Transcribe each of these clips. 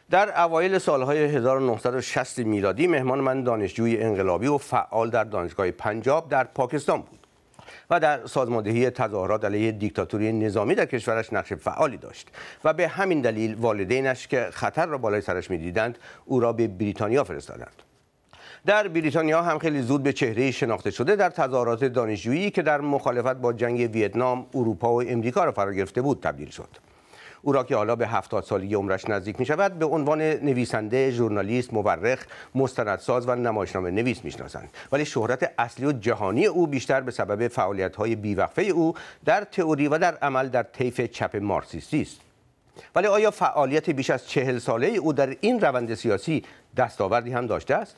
در اوایل سالهای 1960 میلادی مهمان من دانشجوی انقلابی و فعال در دانشگاه پنجاب در پاکستان بود و در سازماندهی تظاهرات علیه دیکتاتوری نظامی در کشورش نقش فعالی داشت و به همین دلیل والدینش که خطر را بالای سرش می‌دیدند او را به بریتانیا فرستادند. در بریتانیا هم خیلی زود به چهره شناخته شده در تظاهرات دانشجویی که در مخالفت با جنگ ویتنام، اروپا و امریکا را فرا گرفته بود تبدیل شد. او را که حالا به 70 سالگی عمرش نزدیک می شود به عنوان نویسنده، ژورنالیست، مورخ، مستندساز و نمایشنامه نویس میشناسند، ولی شهرت اصلی و جهانی او بیشتر به سبب فعالیت‌های بیوقفه او در تئوری و در عمل در طیف چپ مارکسیستی است. ولی آیا فعالیت بیش از 40 ساله او در این روند سیاسی دستاوردی هم داشته است؟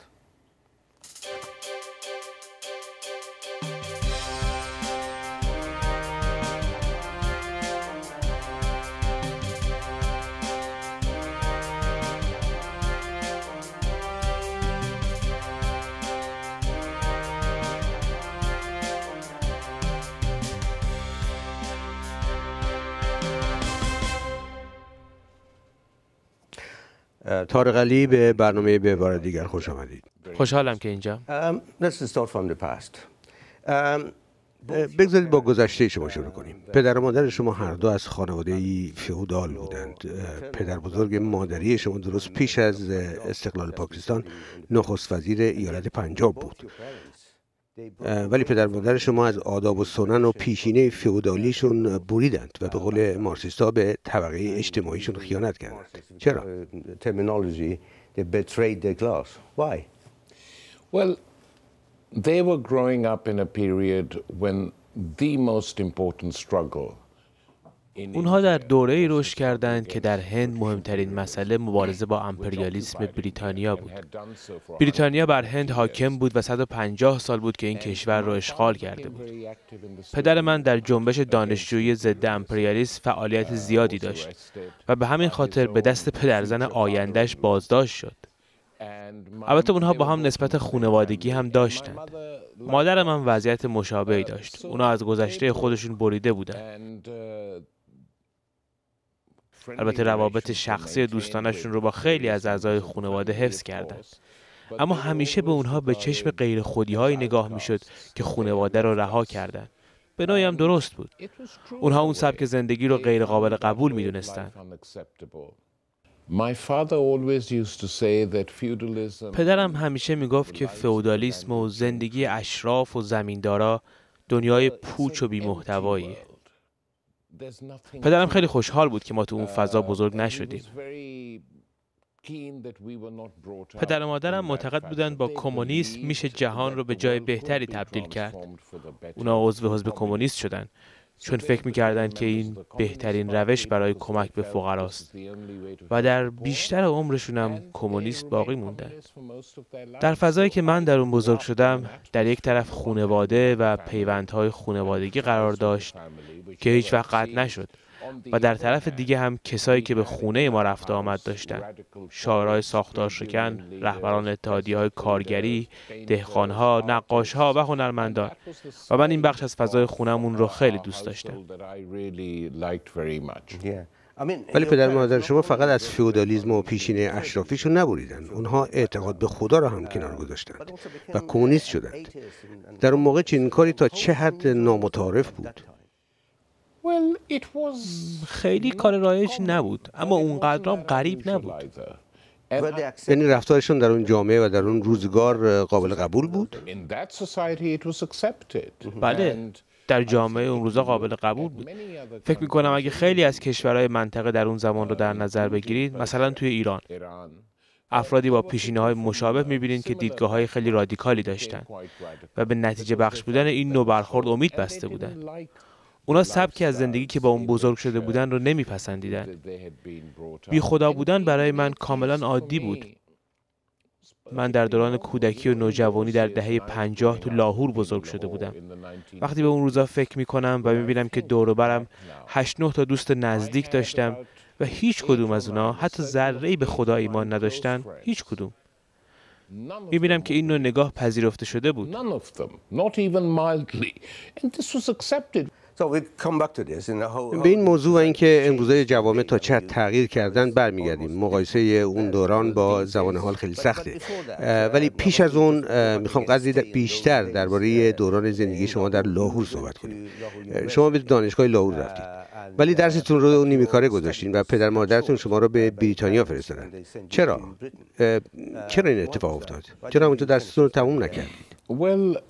طارق علی به برنامه به بار دیگر خوش آمدید. خوشحالم که اینجا. Let's start from the past. بگذارید با گذشته شما شروع کنیم. پدر و مادر شما هر دو از خانواده‌ای فئودال بودند. پدر بزرگ مادری شما درست پیش از استقلال پاکستان نخست وزیر ایالت پنجاب بود. ولی پدر و مادر شما از آداب و سنن و پیشینه فئودالیشون بریدند و به قول مارکسیست‌ها به طبقه اجتماعیشون خیانت کردند. چرا؟ Terminology, they betrayed their class. Why? Well, they were growing up in a period when the most important struggle اونها در دوره‌ای رشد کردند که در هند مهمترین مسئله مبارزه با امپریالیسم بریتانیا بود. بریتانیا بر هند حاکم بود و 150 سال بود که این کشور را اشغال کرده بود. پدر من در جنبش دانشجویی ضد امپریالیسم فعالیت زیادی داشت و به همین خاطر به دست پدرزن آینده‌اش بازداشت شد. البته اونها با هم نسبت خانوادگی هم داشتند. مادر من وضعیت مشابهی داشت. اونها از گذشته خودشون بریده بودند. البته روابط شخصی دوستانشون رو با خیلی از اعضای خانواده حفظ کردند. اما همیشه به اونها به چشم غیر خودی‌هایی نگاه میشد که خانواده رو رها کردند. به نوعی هم درست بود. اونها اون سبک زندگی رو غیر قابل قبول میدونستند. پدرم همیشه میگفت که فئودالیسم و زندگی اشراف و زمیندارا دنیای پوچ و بی‌محتواییه. پدرم خیلی خوشحال بود که ما تو اون فضا بزرگ نشدیم. پدر و مادرم معتقد بودند با کمونیسم میشه جهان رو به جای بهتری تبدیل کرد. اونا عضو حزب کمونیست شدن چون فکر می‌کردند که این بهترین روش برای کمک به فقراست و در بیشتر عمرشون هم کمونیست باقی موندن. در فضایی که من در اون بزرگ شدم، در یک طرف خانواده و پیوندهای خانوادگی قرار داشت که هیچ وقت قطع نشد و در طرف دیگه هم کسایی که به خونه ما رفت آمد داشتن. شاعرای ساختار شکن، رهبران اتحادیه‌های کارگری، دهقان‌ها، نقاش‌ها و هنرمندان. و من این بخش از فضای خونمون رو خیلی دوست داشتم. ولی پدر و مادر شما فقط از فئودالیسم و پیشینه اشرافیشون نبریدن. اونها اعتقاد به خدا را هم کنار گذاشتند و کمونیست شدند. در اون موقع چنین کاری تا چه حد نامتعارف بود؟ خیلی کار رایج نبود، اما اونقدر هم غریب نبود. یعنی رفتارشون در اون جامعه و در اون روزگار قابل قبول بود؟ بله، در جامعه اون روزا قابل قبول بود. فکر می‌کنم اگه خیلی از کشورهای منطقه در اون زمان رو در نظر بگیرید، مثلا توی ایران، افرادی با پیشینه‌های مشابه می‌بینید که دیدگاه‌های خیلی رادیکالی داشتن و به نتیجه بخش بودن این نوع برخورد امید بسته بودن. اونا سبکی از زندگی که با اون بزرگ شده بودن رو نمیپسندیدن. بی خدا بودن برای من کاملا عادی بود. من در دوران کودکی و نوجوانی در دهه 50 تو لاهور بزرگ شده بودم. وقتی به اون روزا فکر میکنم و میبینم که دور و برم 8-9 تا دوست نزدیک داشتم و هیچ کدوم از اونا حتی ذره‌ای به خدا ایمان نداشتن، هیچ کدوم. میبینم که این نوع نگاه پذیرفته شده بود. به این موضوع و اینکه امروزه جوامع تا چه حد تغییر کردن برمیگردیم. مقایسه اون دوران با زمان حال خیلی سخته، ولی پیش از اون میخوام قضیه بیشتر درباره دوران زندگی شما در لاهور صحبت کنیم. شما به دانشگاه لاهور رفتید، ولی درستون رو نیمه کاره گذاشتین و پدر مادرتون شما رو به بریتانیا فرستادن. چرا این اتفاق افتاد؟ چرا اونجا درستون رو تموم نکردید؟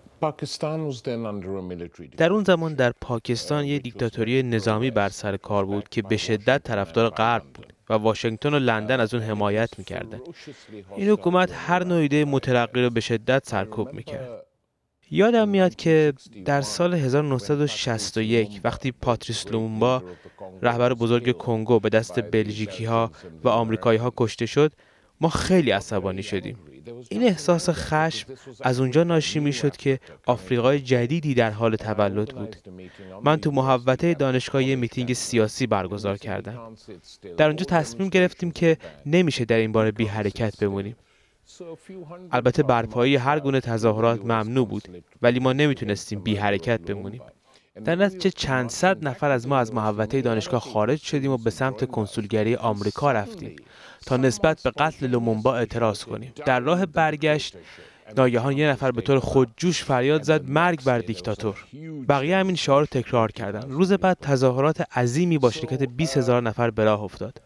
در اون زمان در پاکستان یک دیکتاتوری نظامی بر سر کار بود که به شدت طرفدار غرب بود و واشنگتن و لندن از اون حمایت می‌کردند. این حکومت هر نوع ایده مترقی رو به شدت سرکوب می‌کرد. یادم میاد که در سال 1961 وقتی پاتریس لومومبا رهبر بزرگ کنگو به دست بلژیکی‌ها و آمریکایی‌ها کشته شد، ما خیلی عصبانی شدیم. این احساس خشم از اونجا ناشی می‌شد که آفریقای جدیدی در حال تولد بود. من تو محوطه دانشگاه یه میتینگ سیاسی برگزار کردم. در اونجا تصمیم گرفتیم که نمیشه در این باره بی حرکت بمونیم. البته برپایی هر گونه تظاهرات ممنوع بود، ولی ما نمیتونستیم بی حرکت بمونیم. در نتیجه چند صد نفر از ما از محوطه دانشگاه خارج شدیم و به سمت کنسولگری آمریکا رفتیم تا نسبت به قتل لومومبا اعتراض کنیم. در راه برگشت ناگهان یه نفر به طور خودجوش فریاد زد مرگ بر دیکتاتور. بقیه همین شعار رو تکرار کردن. روز بعد تظاهرات عظیمی با شرکت 20,000 نفر به راه افتاد.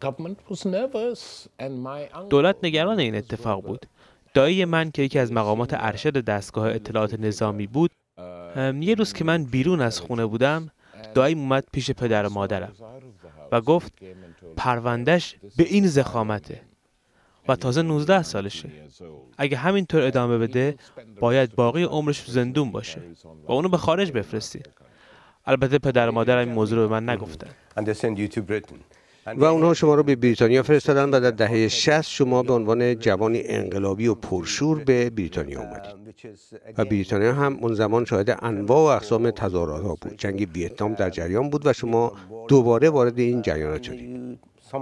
دولت نگران این اتفاق بود. دایی من که یکی از مقامات ارشد دستگاه اطلاعات نظامی بود، یه روز که من بیرون از خونه بودم، داییم اومد پیش پدر و مادرم و گفت پروندهش به این ضخامته و تازه 19 سالشه. اگه همینطور ادامه بده باید باقی عمرش زندون باشه و اونو به خارج بفرستی. البته پدر و مادرم این موضوع رو به من نگفتن. و اونها شما رو به بریتانیا فرستادن و در دهه 60 شما به عنوان جوانی انقلابی و پرشور به بریتانیا اومدید. و بریتانیا هم اون زمان شاهد انواع و اقسام تظاهرات ها بود. جنگ ویتنام در جریان بود و شما دوباره وارد این جریانات شدید.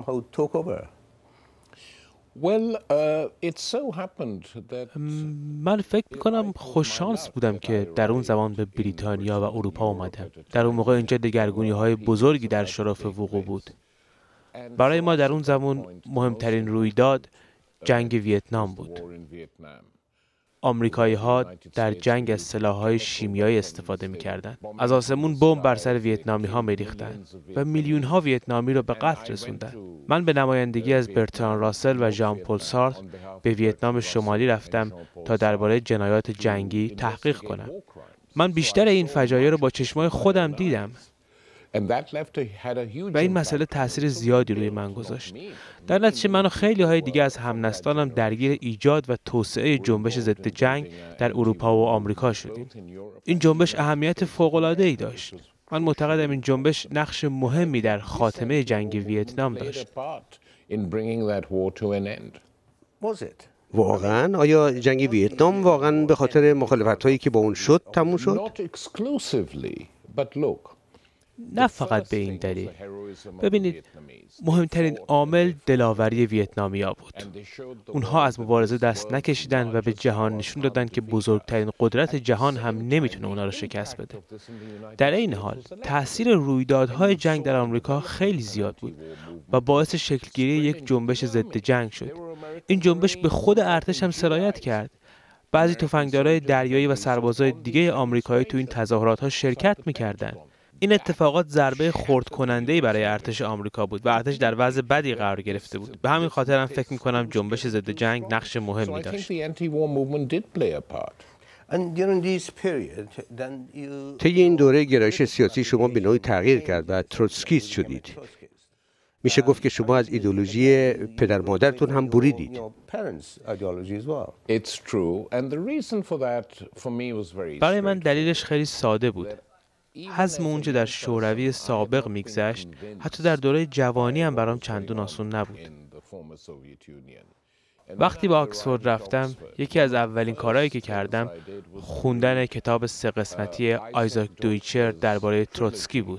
من فکر میکنم خوششانس بودم که در اون زمان به بریتانیا و اروپا اومدم. در اون موقع اینجا دگرگونی‌های بزرگی در شرف وقوع بود. برای ما در اون زمان مهمترین رویداد جنگ ویتنام بود. آمریکایی‌ها در جنگ از سلاح‌های شیمیایی استفاده می‌کردند. از آسمون بمب بر سر ویتنامی‌ها می‌ریختند و میلیون‌ها ویتنامی را به قتل رسوندند. من به نمایندگی از برتراند راسل و ژان پل سارتر به ویتنام شمالی رفتم تا درباره جنایات جنگی تحقیق کنم. من بیشتر این فجایع را با چشمای خودم دیدم. و این مسئله تأثیر زیادی روی من گذاشت. در نتیجه من و خیلی های دیگه از همنسلانم درگیر ایجاد و توسعه جنبش ضد جنگ در اروپا و آمریکا شدیم. این جنبش اهمیت فوق‌العاده‌ای داشت. من معتقدم این جنبش نقش مهمی در خاتمه جنگ ویتنام داشت. واقعاً؟ آیا جنگ ویتنام واقعاً به خاطر مخالفت‌هایی که با اون شد تموم شد؟ نه فقط به این دلیل. ببینید، مهمترین عامل دلاوری ویتنامیا بود. اونها از مبارزه دست نکشیدن و به جهان نشون دادن که بزرگترین قدرت جهان هم نمیتونه اونا رو شکست بده. در این حال تأثیر رویدادهای جنگ در آمریکا خیلی زیاد بود و باعث شکلگیری یک جنبش ضد جنگ شد. این جنبش به خود ارتش هم سرایت کرد. بعضی تفنگدارای دریایی و سربازای دیگه آمریکایی تو این تظاهرات‌ها شرکت می‌کردند. این اتفاقات ضربه خرد کننده‌ای برای ارتش آمریکا بود و ارتش در وضع بدی قرار گرفته بود. به همین خاطر هم فکر می‌کنم جنبش ضد جنگ نقش مهمی داشت. طی این دوره گرایش سیاسی شما به نوعی تغییر کرد و تروتسکیست شدید. میشه گفت که شما از ایدئولوژی پدر مادرتون هم بریدید. برای من دلیلش خیلی ساده بود. حزم اونچه در شوروی سابق میگذشت حتی در دوره جوانی هم برام چندون آسون نبود. وقتی به آکسفورد رفتم یکی از اولین کارهایی که کردم خوندن کتاب 3 قسمتی آیزاک دویچر درباره تروتسکی بود.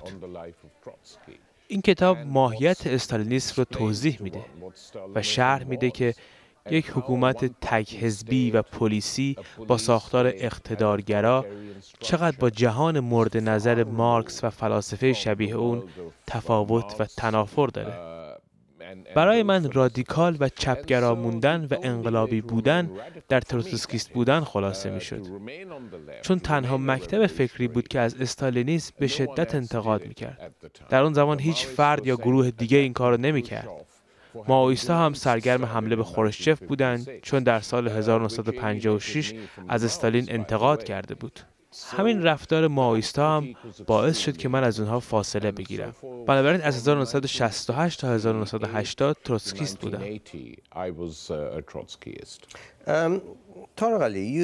این کتاب ماهیت استالینیسم رو توضیح میده و شرح میده که یک حکومت تک حزبی و پلیسی با ساختار اقتدارگرا چقدر با جهان مورد نظر مارکس و فلاسفه شبیه اون تفاوت و تنافر داره. برای من رادیکال و چپگرا موندن و انقلابی بودن در تروتسکیست بودن خلاصه میشد، چون تنها مکتب فکری بود که از استالینیسم به شدت انتقاد میکرد. در اون زمان هیچ فرد یا گروه دیگه این کارو نمیکرد. مائویستا هم سرگرم حمله به خروشچف بودند، چون در سال 1956 از استالین انتقاد کرده بود. همین رفتار مائویستا هم باعث شد که من از اونها فاصله بگیرم. بنابراین از 1968 تا 1980 تروتسکیست بودم. طارق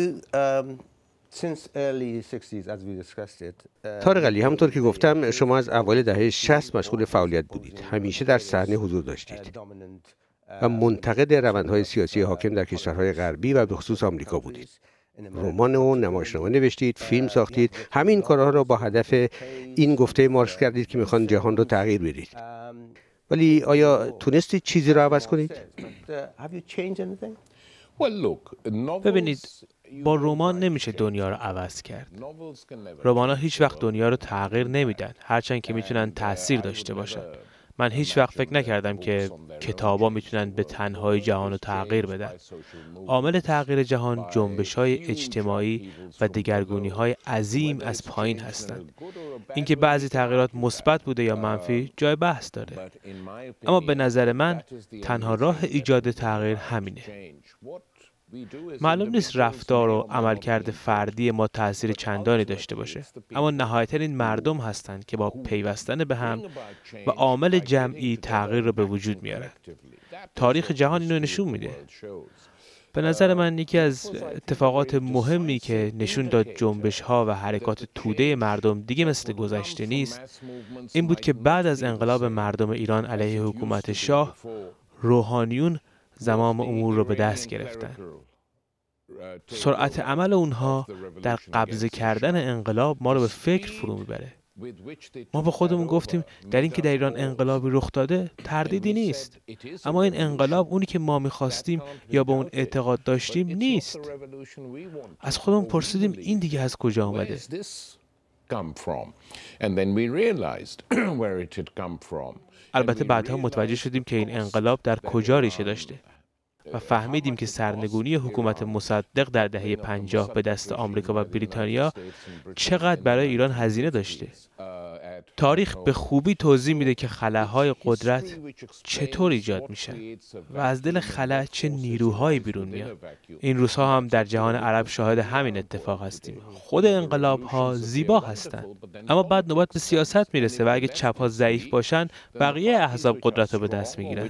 علی، همونطور که گفتم شما از اوایل دهه 60 مشغول فعالیت بودید. همیشه در صحنه حضور داشتید و منتقد روندهای سیاسی حاکم در کشورهای غربی و به خصوص آمریکا بودید. رمان و نمایشنامه نوشتید، فیلم ساختید. همین کارها را با هدف این گفته مارکس کردید که میخوان جهان رو تغییر بدید. ولی آیا تونستید چیزی را عوض کنید؟ ببینید، با رمان نمیشه دنیا رو عوض کرد. رمان‌ها هیچ وقت دنیا رو تغییر نمیدن، هرچند که میتونن تأثیر داشته باشن. من هیچ وقت فکر نکردم که کتابا میتونن به تنهایی جهان رو تغییر بدن. عامل تغییر جهان جنبش‌های اجتماعی و دگرگونی‌های عظیم از پایین هستند. اینکه بعضی تغییرات مثبت بوده یا منفی جای بحث داره. اما به نظر من تنها راه ایجاد تغییر همینه. معلوم نیست رفتار و عملکرد فردی ما تأثیر چندانی داشته باشه، اما نهایتاً این مردم هستند که با پیوستن به هم و عامل جمعی تغییر رو به وجود میارن. تاریخ جهان اینو نشون میده. به نظر من یکی از اتفاقات مهمی که نشون داد جنبش‌ها و حرکات توده مردم دیگه مثل گذشته نیست، این بود که بعد از انقلاب مردم ایران علیه حکومت شاه، روحانیون زمام امور رو به دست گرفتن. سرعت عمل اونها در قبضه کردن انقلاب ما رو به فکر فرو میبره. ما با خودمون گفتیم در این که در ایران انقلابی رخ داده تردیدی نیست، اما این انقلاب اونی که ما میخواستیم یا به اون اعتقاد داشتیم نیست. از خودمون پرسیدیم این دیگه از کجا آمده؟ البته بعدها متوجه شدیم که این انقلاب در کجا ریشه داشته و فهمیدیم که سرنگونی حکومت مصدق در دهه 50 به دست آمریکا و بریتانیا چقدر برای ایران هزینه داشته. تاریخ به خوبی توضیح میده که خلاهای قدرت چطور ایجاد میشن و از دل خلا چه نیروهایی بیرون میاد. این روزها هم در جهان عرب شاهد همین اتفاق هستیم. خود انقلاب ها زیبا هستند، اما بعد نوبت به سیاست میرسه و اگه چپ ها ضعیف باشن بقیه احزاب قدرت رو به دست میگیرن.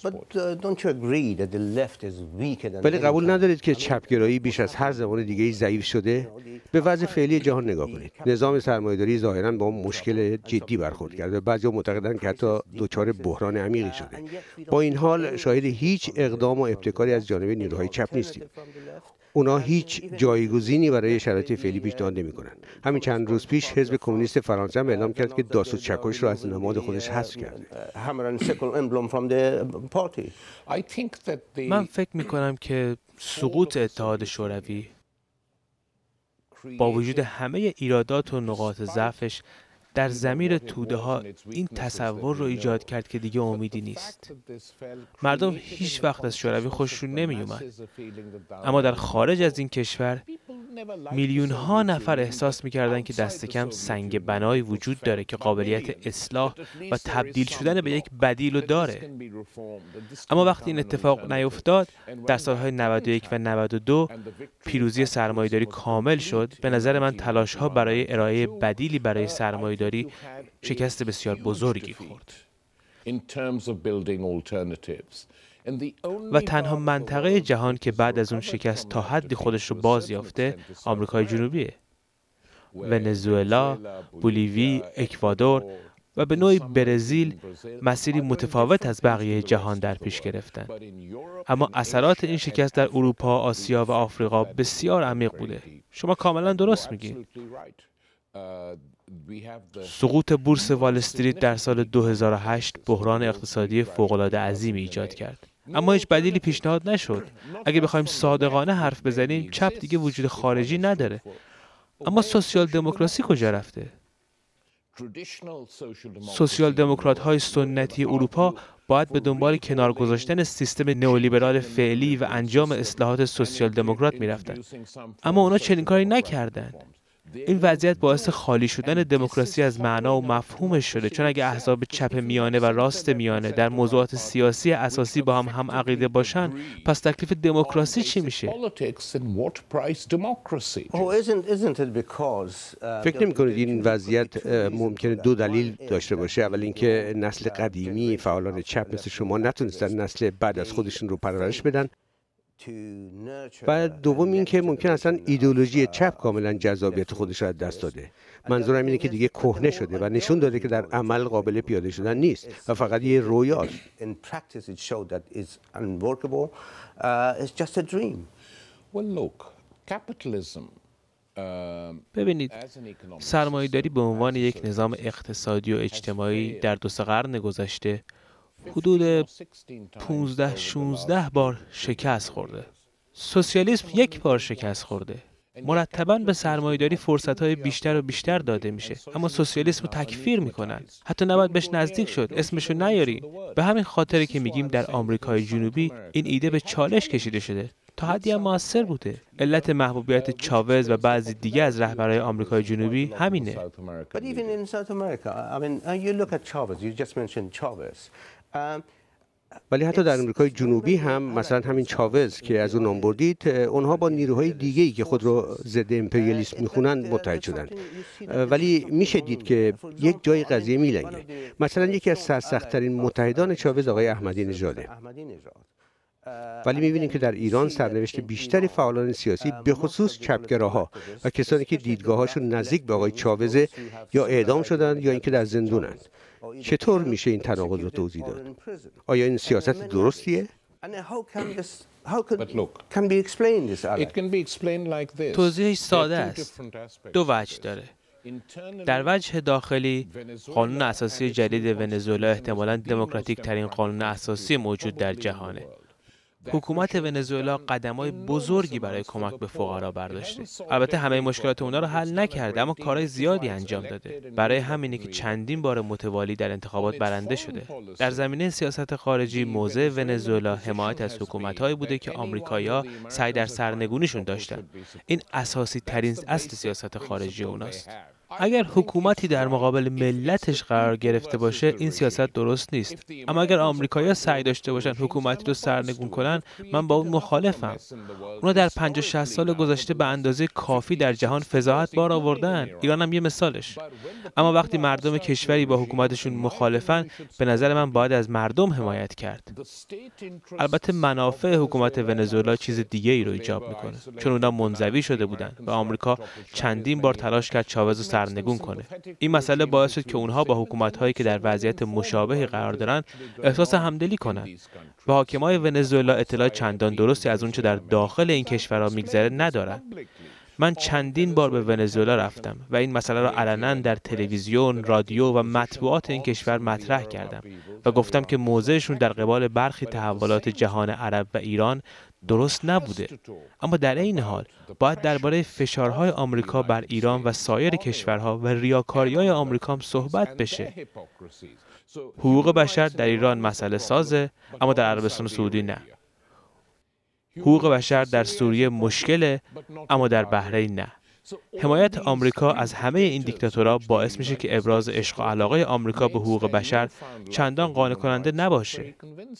ولی قبول ندارید که چپگرایی بیش از هر زمان دیگه‌ای ضعیف شده؟ به وضع فعلی جهان نگاه کنید. نظام سرمایه‌داری ظاهراً با مشکل جدی برخورد کرده. بعضی‌ها معتقدند که حتی دچار بحران عمیقی شده. با این حال شاهد هیچ اقدام و ابتکاری از جانب نیروهای چپ نیستیم. اونا هیچ جایگزینی برای شرایط فعلی پیشنهاد نمی‌کنند. همین چند روز پیش حزب کمونیست فرانسه هم اعلام کرد که داستان چکش رو از نماد خودش حذف کرده. من فکر می‌کنم که سقوط اتحاد شوروی با وجود همه ایرادات و نقاط ضعفش در ضمیر توده ها این تصور رو ایجاد کرد که دیگه امیدی نیست. مردم هیچ وقت از شوروی خوششون نمی اومد، اما در خارج از این کشور میلیون ها نفر احساس می‌کردند که دست کم سنگ بنایی وجود داره که قابلیت اصلاح و تبدیل شدن به یک بدیل رو داره. اما وقتی این اتفاق نیفتاد، در سالهای 91 و 92 پیروزی سرمایه‌داری کامل شد. به نظر من تلاش‌ها برای ارائه بدیلی برای سرمایه‌داری شکست بسیار بزرگی خورد. و تنها منطقه جهان که بعد از اون شکست تا حدی خودش رو باز یافته آمریکای جنوبیه. ونزوئلا، بولیوی، اکوادور و به نوعی برزیل مسیری متفاوت از بقیه جهان در پیش گرفتن. اما اثرات این شکست در اروپا، آسیا و آفریقا بسیار عمیق بوده. شما کاملا درست میگید. سقوط بورس وال استریت در سال 2008 بحران اقتصادی فوق‌العاده عظیمی ایجاد کرد. اما هیچ بدیلی پیشنهاد نشد. اگه بخوایم صادقانه حرف بزنیم، چپ دیگه وجود خارجی نداره. اما سوسیال دموکراسی کجا رفته؟ سوسیال دموکرات های سنتی اروپا باید به دنبال کنار گذاشتن سیستم نئولیبرال فعلی و انجام اصلاحات سوسیال دموکرات می‌رفتند. اما اونا چنین کاری نکردند. این وضعیت باعث خالی شدن دموکراسی از معنا و مفهومش شده، چون اگه احزاب چپ میانه و راست میانه در موضوعات سیاسی اساسی با هم عقیده باشن، پس تکلیف دموکراسی چی میشه؟ فکر نمی‌کنید این وضعیت ممکنه دو دلیل داشته باشه؟ اول اینکه نسل قدیمی فعالان چپ مثل شما نتونستن نسل بعد از خودشون رو پرورش بدن، و دوم این که ممکن اصلا ایدئولوژی چپ کاملا جذابیت خودش را از دست داده. منظورم اینه که دیگه کهنه شده و نشون داده که در عمل قابل پیاده شدن نیست و فقط یه رویاست. ببینید، سرمایه‌داری به عنوان یک نظام اقتصادی و اجتماعی در 2 قرن گذشته حدود 15-16 بار شکست خورده. سوسیالیسم 1 بار شکست خورده. مرتباً به سرمایه‌داری فرصت‌های بیشتر و بیشتر داده میشه، اما سوسیالیسم رو تکفیر میکنن. حتی نباید بهش نزدیک شد، اسمشو نیاری. به همین خاطره که میگیم در آمریکای جنوبی این ایده به چالش کشیده شده. تا حدی هم موثر بوده. علت محبوبیت چاوز و بعضی دیگه از رهبرای آمریکای جنوبی همینه. ولی حتی در آمریکای جنوبی هم مثلا همین چاوز که از اون نام بردید، اونها با نیروهای دیگه‌ای که خود رو ضد امپریالیسم میخونن متحد شدن. ولی میشه دید که یک جای قضیه میلنگه. مثلا یکی از سرسخت‌ترین متحدان چاوز آقای احمدی نژاده. ولی می‌بینیم که در ایران سرنوشت بیشتری فعالان سیاسی به خصوص چپگراها و کسانی که دیدگاه‌هاشون نزدیک به آقای چاوز یا اعدام شدند یا اینکه در زندونند. چطور میشه این تناقض رو توضیح داد؟ آیا این سیاست درستیه؟ توضیحش ساده است. 2 وجه داره. در وجه داخلی، قانون اساسی جدید ونزوئلا احتمالاً دموکراتیک ترین قانون اساسی موجود در جهانه. حکومت ونزوئلا قدم‌های بزرگی برای کمک به فقرا برداشته. البته همه مشکلات اونا رو حل نکرده، اما کارهای زیادی انجام داده. برای همینه که چندین بار متوالی در انتخابات برنده شده. در زمینه سیاست خارجی، موضع ونزوئلا حمایت از حکومت‌هایی بوده که آمریکایی‌ها سعی در سرنگونیشون داشتن. این اساسی ترین اصل سیاست خارجی اوناست. اگر حکومتی در مقابل ملتش قرار گرفته باشه، این سیاست درست نیست. اما اگر آمریکایی‌ها سعی داشته باشن حکومتی رو سرنگون کنن، من با اون مخالفم. اونا در 50-60 سال گذشته به اندازه کافی در جهان فضاحت بار آوردن. ایران هم یه مثالش. اما وقتی مردم کشوری با حکومتشون مخالفن، به نظر من باید از مردم حمایت کرد. البته منافع حکومت ونزوئلا چیز دیگه ای رو ایجاب میکنه، چون اونا منزوی شده بودن و آمریکا چندین بار تلاش کرد چاوز سرنگون کنه. این مسئله باعث شد که اونها با حکومت‌هایی که در وضعیت مشابهی قرار دارن احساس همدلی کنن. و حاکمای ونزوئلا اطلاع چندان درستی از اونچه در داخل این کشورها میگذره ندارن. من چندین بار به ونزوئلا رفتم و این مسئله را علنا در تلویزیون، رادیو و مطبوعات این کشور مطرح کردم و گفتم که موضعشون در قبال برخی تحولات جهان عرب و ایران درست نبوده. اما در این حال باید درباره فشارهای آمریکا بر ایران و سایر کشورها و ریاکاری‌های آمریکا هم صحبت بشه. حقوق بشر در ایران مسئله سازه، اما در عربستان سعودی نه. حقوق بشر در سوریه مشکله، اما در بحرین نه. حمایت آمریکا از همه این دیکتاتورها باعث میشه که ابراز عشق و علاقه آمریکا به حقوق بشر چندان قانع کننده نباشه.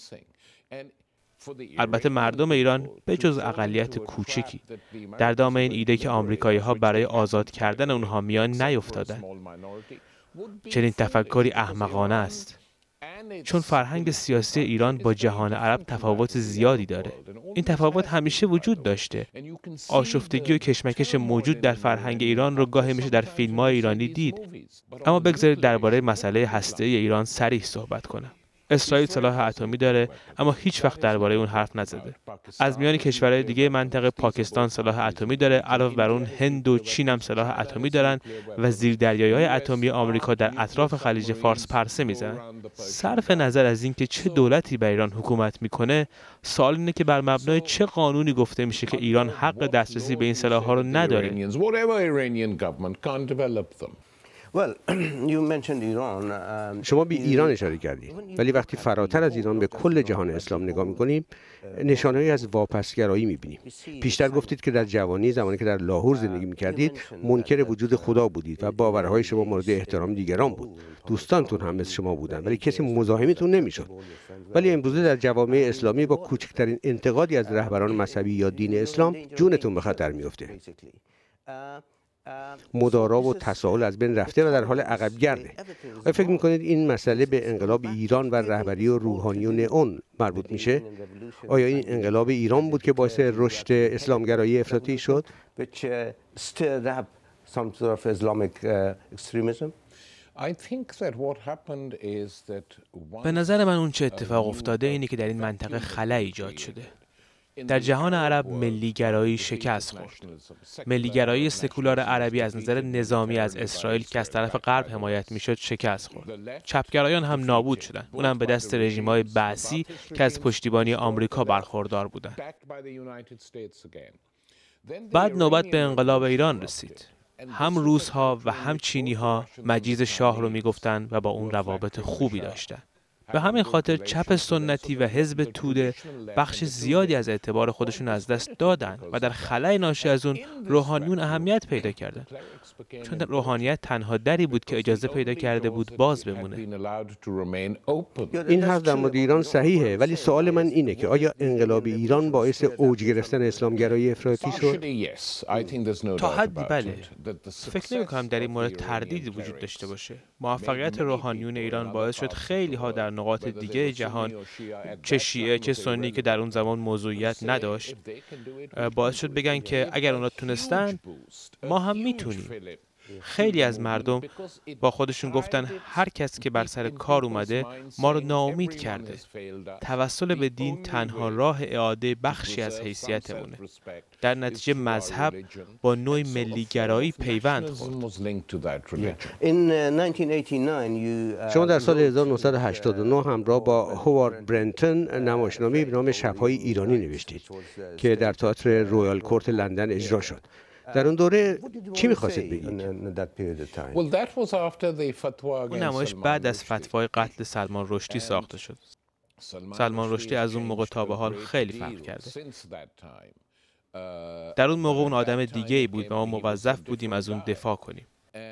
البته مردم ایران به جز اقلیت کوچکی در دام این ایده که آمریکایی‌ها برای آزاد کردن اونها میان نیفتادن. چنین تفکری احمقانه است، چون فرهنگ سیاسی ایران با جهان عرب تفاوت زیادی داره. این تفاوت همیشه وجود داشته. آشفتگی و کشمکش موجود در فرهنگ ایران رو گاهی میشه در فیلم‌های ایرانی دید. اما بگذارید درباره مسئله هسته‌ای ایران صریح صحبت کنم. اسرائیل سلاح اتمی داره اما هیچ وقت درباره اون حرف نزده. از میان کشورهای دیگه منطقه پاکستان سلاح اتمی داره، علاوه بر اون هند و چین هم سلاح اتمی دارن و زیردریایی‌های اتمی آمریکا در اطراف خلیج فارس پرسه میزنن. صرف نظر از اینکه چه دولتی بر ایران حکومت میکنه، سوال اینه که بر مبنای چه قانونی گفته میشه که ایران حق دسترسی به این سلاح‌ها رو نداره. شما به ایران اشاره کردید، ولی وقتی فراتر از ایران به کل جهان اسلام نگاه می‌کنیم، نشانه‌ای از واپسگرایی می‌بینیم. پیشتر گفتید که در جوانی، زمانی که در لاهور زندگی می‌کردید، منکر وجود خدا بودید و باورهای شما مورد احترام دیگران بود. دوستانتون هم مثل شما بودند، ولی کسی مزاحمتون نمی‌شد. ولی امروزه در جوامع اسلامی با کوچکترین انتقادی از رهبران مذهبی یا دین اسلام، جونتون به خطر می‌افته. مدارا و تساهل از بین رفته و در حال عقب‌گرده. آیا فکر می‌کنید این مسئله به انقلاب ایران و رهبری و روحانیون اون مربوط میشه؟ آیا این انقلاب ایران بود که باعث رشد اسلامگرایی افراطی شد؟ به نظر من اون چه اتفاق افتاده اینه که در این منطقه خلا ایجاد شده. در جهان عرب ملیگرایی شکست خورد. ملیگرایی سکولار عربی از نظر نظامی از اسرائیل که از طرف غرب حمایت میشد شکست خورد. چپگرایان هم نابود شدند، اونم به دست رژیم‌های بعثی که از پشتیبانی آمریکا برخوردار بودند. بعد نوبت به انقلاب ایران رسید. هم روس‌ها و هم چینی‌ها مجیز شاه رو میگفتند و با اون روابط خوبی داشتند. به همین خاطر چپ سنتی و حزب توده بخش زیادی از اعتبار خودشون از دست دادن و در خلأ ناشی از اون روحانیون اهمیت پیدا کردن، چون روحانیت تنها دری بود که اجازه پیدا کرده بود باز بمونه. این حرف در مورد ایران صحیحه، ولی سوال من اینه که آیا انقلاب ایران باعث اوج گرفتن اسلامگرایی افراطی شد؟ تا حدی بله. فکر نمی‌کنم در این مورد تردیدی وجود داشته باشه. موفقیت روحانیون ایران باعث شد خیلی ها در نقاط دیگه جهان، چه شیعه چه سنی که در اون زمان موضوعیت نداشت، باعث شد بگن که اگر اونا تونستن ما هم میتونیم. خیلی از مردم با خودشون گفتن هر کس که بر سر کار اومده ما رو ناامید کرده. توسل به دین تنها راه اعاده بخشی از حیثیتمونه. در نتیجه مذهب با نوع ملیگرایی پیوند خورد. شما در سال 1989 همراه با هوارد برنتون نمایشنامه‌ای به نام شب‌های ایرانی نوشتید که در تئاتر رویال کورت لندن اجرا شد. در اون دوره چی می‌خواستید بگید؟ اون نمایش بعد از فتوای قتل سلمان رشدی ساخته شد. سلمان رشدی از اون موقع تا به حال خیلی فرق کرده. در اون موقع اون آدم دیگه‌ای بود و ما موظف بودیم از اون دفاع کنیم.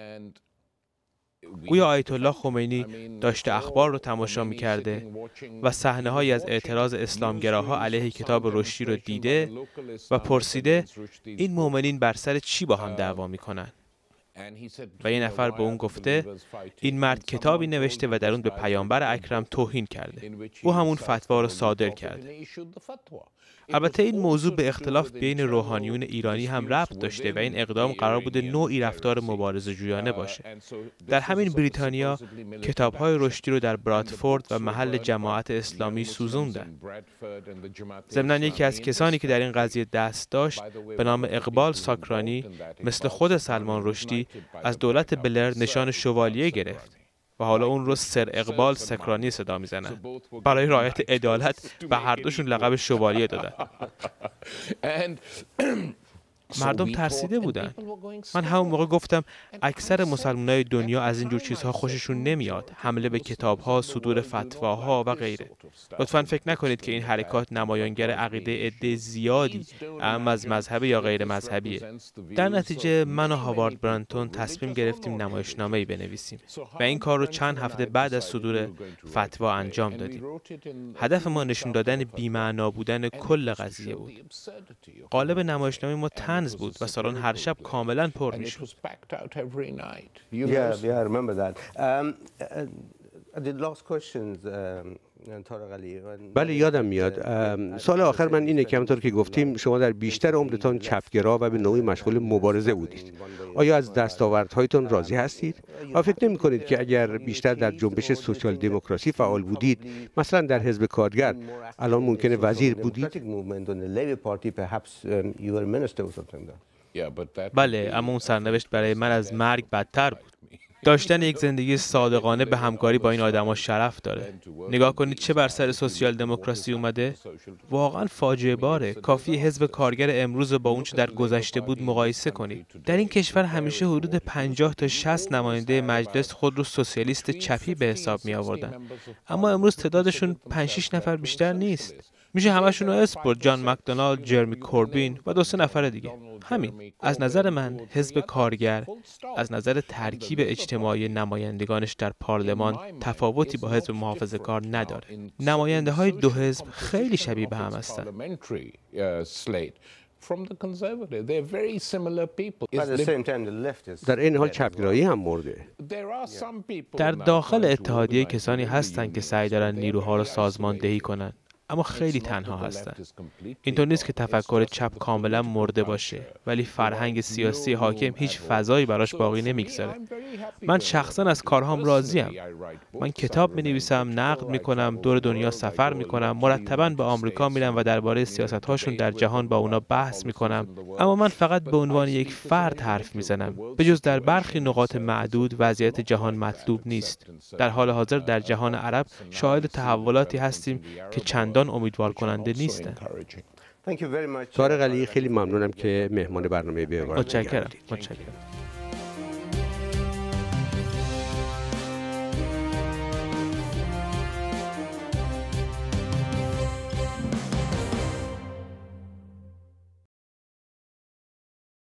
گویا آیت الله خمینی داشته اخبار رو تماشا می‌کرده و صحنه‌هایی از اعتراض اسلامگراها علیه کتاب رشدی رو دیده و پرسیده این مؤمنین بر سر چی با هم دعوا می‌کنن؟ و یه نفر به اون گفته این مرد کتابی نوشته و در اون به پیامبر اکرم توهین کرده. او همون فتوا رو صادر کرده. البته این موضوع به اختلاف بین روحانیون ایرانی هم ربط داشته و این اقدام قرار بوده نوعی رفتار مبارزه‌جویانه باشه. در همین بریتانیا کتاب‌های رشدی رو در برادفورد و محل جماعت اسلامی سوزوندن. ضمناً یکی از کسانی که در این قضیه دست داشت به نام اقبال ساکرانی مثل خود سلمان رشدی از دولت بلر نشان شوالیه گرفت و حالا اون رو سر اقبال سکرانی صدا میزنن. برای رعایت عدالت به هر دوشون لقب شوالیه دادن. مردم ترسیده بودن. من همون موقع گفتم اکثر مسلمانای دنیا از اینجور چیزها خوششون نمیاد. حمله به کتابها، صدور فتواها و غیره. لطفاً فکر نکنید که این حرکات نمایانگر عقیده عده زیادی اما از مذهب یا غیر مذهبیه. در نتیجه من و هاوارد برانتون تصمیم گرفتیم نمایشنامه‌ای بنویسیم و این کار رو چند هفته بعد از صدور فتوا انجام دادیم. هدف ما نشون دادن بی‌معنا بودن کل قضیه بود. قالب نامه‌نامه ما طنز بود و سالن هر شب کاملا پر میشد. Yeah, I remember that. The last questions بله یادم میاد. سال آخر من اینه که همونطور که گفتیم شما در بیشتر عمرتان چپگرا و به نوعی مشغول مبارزه بودید. آیا از دستاوردهایتان راضی هستید؟ آیا فکر نمی کنید که اگر بیشتر در جنبش سوسیال دموکراسی فعال بودید، مثلا در حزب کارگر، الان ممکنه وزیر بودید؟ بله، اما اون سرنوشت برای من از مرگ بدتر بود. داشتن یک زندگی صادقانه به همکاری با این آدما شرف داره. نگاه کنید چه بر سر سوسیال دموکراسی اومده. واقعا فاجعه باره. کافی حزب کارگر امروز با اون چه در گذشته بود مقایسه کنید. در این کشور همیشه حدود 50 تا 60 نماینده مجلس خود رو سوسیالیست چپی به حساب می آوردن. اما امروز تعدادشون 5-6 نفر بیشتر نیست. میشه همشون رو اسم برد: جان مکدونالد، جرمی کوربین و 2-3 نفر دیگه. همین. از نظر من حزب کارگر از نظر ترکیب اجتماعی نمایندگانش در پارلمان تفاوتی با حزب محافظه‌کار نداره. نماینده های دو حزب خیلی شبیه به هم هستند. در این حال چپگرایی هم مرده. در داخل اتحادیه کسانی هستند که سعی دارن نیروها رو سازماندهی کنن، اما خیلی تنها هستند. اینطور نیست که تفکر چپ کاملا مرده باشه، ولی فرهنگ سیاسی حاکم هیچ فضایی براش باقی نمیگذاره. من شخصا از کارهام راضیم. من کتاب می‌نویسم، نقد می‌کنم، دور دنیا سفر می‌کنم، مرتباً به آمریکا میرم و درباره سیاست‌هاشون در جهان با اونا بحث می‌کنم. اما من فقط به عنوان یک فرد حرف می‌زنم. به جز در برخی نقاط معدود وضعیت جهان مطلوب نیست. در حال حاضر در جهان عرب شاهد تحولاتی هستیم که چندان امیدوار کننده نیستند. طارق علی، خیلی ممنونم که مهمان برنامه به متشکرم.